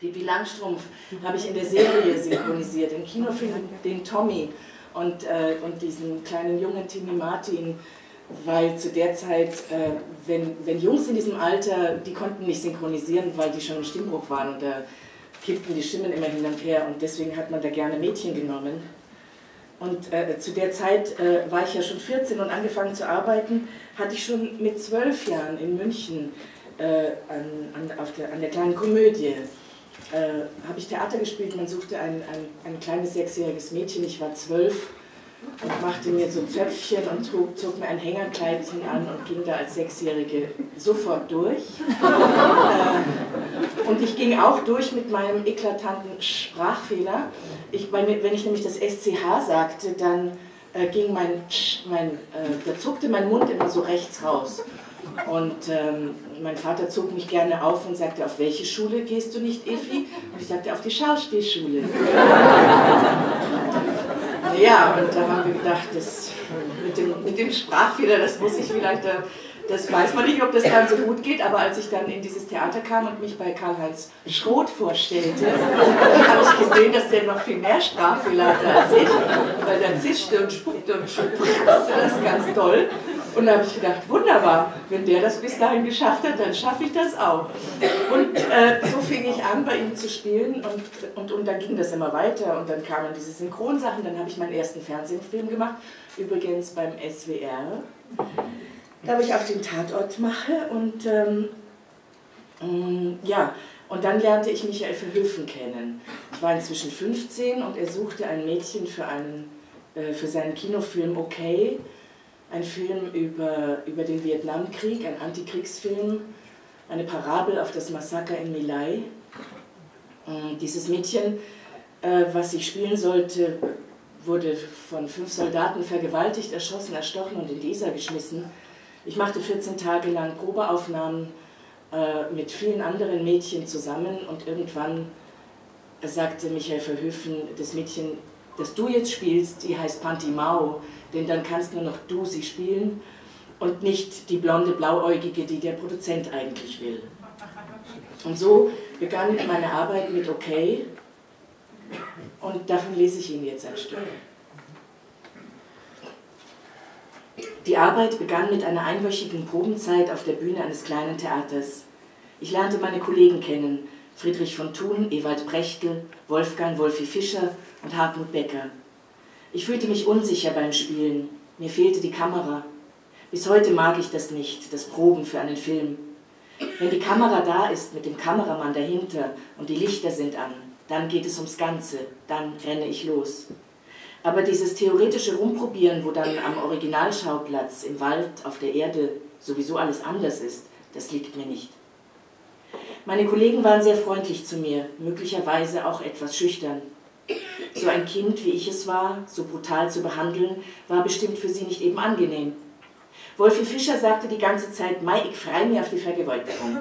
Pippi Langstrumpf habe ich in der Serie synchronisiert, im Kinofilm den Tommy und diesen kleinen Jungen Timmy Martin, weil zu der Zeit, wenn Jungs in diesem Alter, die konnten nicht synchronisieren, weil die schon im Stimmbruch waren und da kippten die Stimmen immer hin und her und deswegen hat man da gerne Mädchen genommen. Und zu der Zeit war ich ja schon 14 und angefangen zu arbeiten, hatte ich schon mit 12 Jahren in München an der kleinen Komödie, habe ich Theater gespielt. Man suchte ein kleines 6-jähriges Mädchen, ich war 12 und machte mir so Zöpfchen und zog mir ein Hängerkleidchen an und ging da als 6-Jährige sofort durch. Und ich ging auch durch mit meinem eklatanten Sprachfehler. Wenn ich nämlich das SCH sagte, dann ging da zuckte mein Mund immer so rechts raus. Und mein Vater zog mich gerne auf und sagte, auf welche Schule gehst du nicht, Effi? Und ich sagte, auf die Schauspielschule. Ja, und da haben wir gedacht, das, mit dem Sprachfehler, das muss ich vielleicht, das weiß man nicht, ob das dann so gut geht, aber als ich dann in dieses Theater kam und mich bei Karl-Heinz Schroth vorstellte, habe ich gesehen, dass der noch viel mehr Sprachfehler hatte als ich, weil der zischte und spuckte und praxte das ganz toll. Und da habe ich gedacht, wunderbar, wenn der das bis dahin geschafft hat, dann schaffe ich das auch. Und so fing ich an, bei ihm zu spielen und dann ging das immer weiter und dann kamen diese Synchronsachen, dann habe ich meinen ersten Fernsehfilm gemacht, übrigens beim SWR, da wo ich auch den Tatort mache und ja, und dann lernte ich Michael Verhoeven kennen. Ich war inzwischen 15 und er suchte ein Mädchen für seinen Kinofilm Okay. Ein Film über den Vietnamkrieg, ein Antikriegsfilm, eine Parabel auf das Massaker in My Lai. Dieses Mädchen, was ich spielen sollte, wurde von 5 Soldaten vergewaltigt, erschossen, erstochen und in die Isar geschmissen. Ich machte 14 Tage lang Probeaufnahmen mit vielen anderen Mädchen zusammen und irgendwann sagte Michael Verhoeven, das Mädchen, das du jetzt spielst, die heißt Panti Mao, denn dann kannst nur noch du sie spielen und nicht die blonde Blauäugige, die der Produzent eigentlich will. Und so begann meine Arbeit mit Okay und davon lese ich Ihnen jetzt ein Stück. Die Arbeit begann mit einer einwöchigen Probenzeit auf der Bühne eines kleinen Theaters. Ich lernte meine Kollegen kennen, Friedrich von Thun, Ewald Prechtl, Wolfgang Wolfi Fischer und Hartmut Becker. Ich fühlte mich unsicher beim Spielen, mir fehlte die Kamera. Bis heute mag ich das nicht, das Proben für einen Film. Wenn die Kamera da ist, mit dem Kameramann dahinter und die Lichter sind an, dann geht es ums Ganze, dann renne ich los. Aber dieses theoretische Rumprobieren, wo dann am Originalschauplatz, im Wald, auf der Erde sowieso alles anders ist, das liegt mir nicht. Meine Kollegen waren sehr freundlich zu mir, möglicherweise auch etwas schüchtern. So ein Kind, wie ich es war, so brutal zu behandeln, war bestimmt für sie nicht eben angenehm. Wolfi Fischer sagte die ganze Zeit, Mei, ich freu mich auf die Vergewaltigung.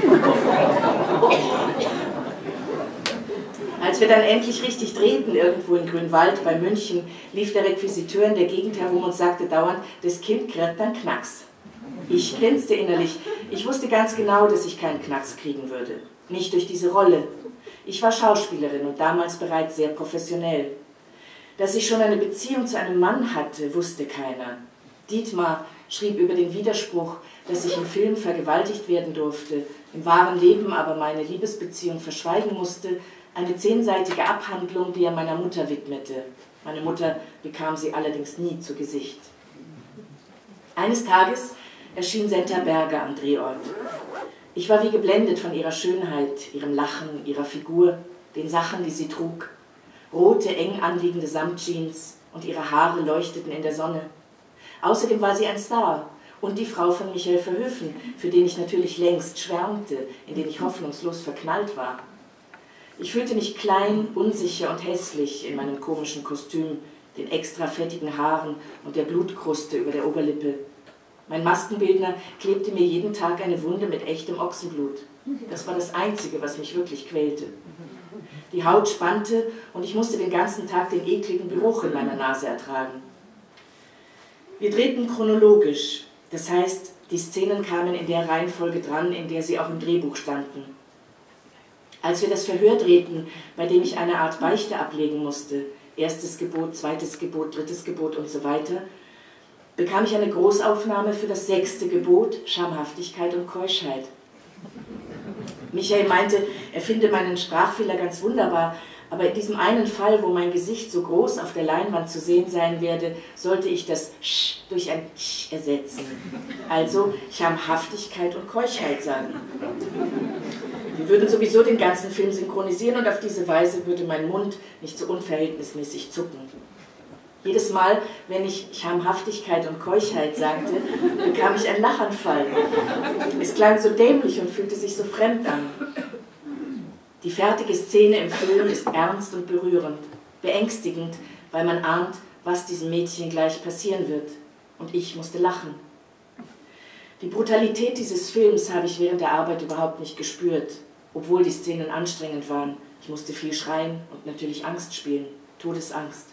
Als wir dann endlich richtig drehten, irgendwo in Grünwald bei München, lief der Requisiteur in der Gegend herum und sagte dauernd, das Kind kriegt dann Knacks. Ich grinste innerlich. Ich wusste ganz genau, dass ich keinen Knacks kriegen würde. Nicht durch diese Rolle. Ich war Schauspielerin und damals bereits sehr professionell. Dass ich schon eine Beziehung zu einem Mann hatte, wusste keiner. Dietmar schrieb über den Widerspruch, dass ich im Film vergewaltigt werden durfte, im wahren Leben aber meine Liebesbeziehung verschweigen musste, eine 10-seitige Abhandlung, die er meiner Mutter widmete. Meine Mutter bekam sie allerdings nie zu Gesicht. Eines Tages erschien Senta Berger am Drehort. Ich war wie geblendet von ihrer Schönheit, ihrem Lachen, ihrer Figur, den Sachen, die sie trug. Rote, eng anliegende Samtjeans und ihre Haare leuchteten in der Sonne. Außerdem war sie ein Star und die Frau von Michael Verhoeven, für den ich natürlich längst schwärmte, in den ich hoffnungslos verknallt war. Ich fühlte mich klein, unsicher und hässlich in meinem komischen Kostüm, den extra fettigen Haaren und der Blutkruste über der Oberlippe. Mein Maskenbildner klebte mir jeden Tag eine Wunde mit echtem Ochsenblut. Das war das Einzige, was mich wirklich quälte. Die Haut spannte und ich musste den ganzen Tag den ekligen Geruch in meiner Nase ertragen. Wir drehten chronologisch, das heißt, die Szenen kamen in der Reihenfolge dran, in der sie auch im Drehbuch standen. Als wir das Verhör drehten, bei dem ich eine Art Beichte ablegen musste, erstes Gebot, zweites Gebot, drittes Gebot und so weiter, bekam ich eine Großaufnahme für das 6. Gebot, Schamhaftigkeit und Keuschheit. Michael meinte, er finde meinen Sprachfehler ganz wunderbar, aber in diesem einen Fall, wo mein Gesicht so groß auf der Leinwand zu sehen sein werde, sollte ich das Sch durch ein Sch ersetzen. Also Schamhaftigkeit und Keuschheit sagen. Wir würden sowieso den ganzen Film synchronisieren und auf diese Weise würde mein Mund nicht so unverhältnismäßig zucken. Jedes Mal, wenn ich Schamhaftigkeit und Keuschheit sagte, bekam ich einen Lachanfall. Es klang so dämlich und fühlte sich so fremd an. Die fertige Szene im Film ist ernst und berührend, beängstigend, weil man ahnt, was diesem Mädchen gleich passieren wird. Und ich musste lachen. Die Brutalität dieses Films habe ich während der Arbeit überhaupt nicht gespürt, obwohl die Szenen anstrengend waren. Ich musste viel schreien und natürlich Angst spielen, Todesangst.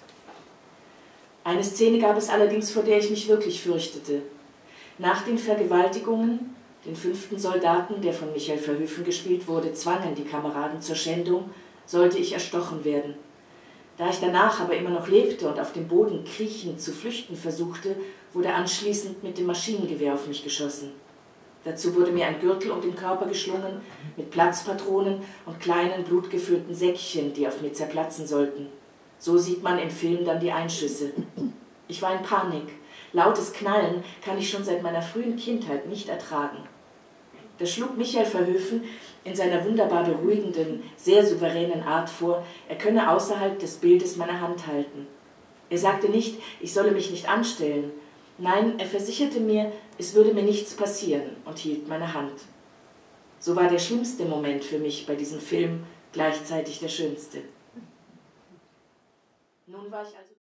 Eine Szene gab es allerdings, vor der ich mich wirklich fürchtete. Nach den Vergewaltigungen, den 5. Soldaten, der von Michael Verhoeven gespielt wurde, zwangen die Kameraden zur Schändung, sollte ich erstochen werden. Da ich danach aber immer noch lebte und auf dem Boden kriechend zu flüchten versuchte, wurde anschließend mit dem Maschinengewehr auf mich geschossen. Dazu wurde mir ein Gürtel um den Körper geschlungen, mit Platzpatronen und kleinen blutgefüllten Säckchen, die auf mir zerplatzen sollten. So sieht man im Film dann die Einschüsse. Ich war in Panik. Lautes Knallen kann ich schon seit meiner frühen Kindheit nicht ertragen. Da schlug Michael Verhoeven in seiner wunderbar beruhigenden, sehr souveränen Art vor, er könne außerhalb des Bildes meine Hand halten. Er sagte nicht, ich solle mich nicht anstellen. Nein, er versicherte mir, es würde mir nichts passieren und hielt meine Hand. So war der schlimmste Moment für mich bei diesem Film gleichzeitig der schönste. Nun war ich also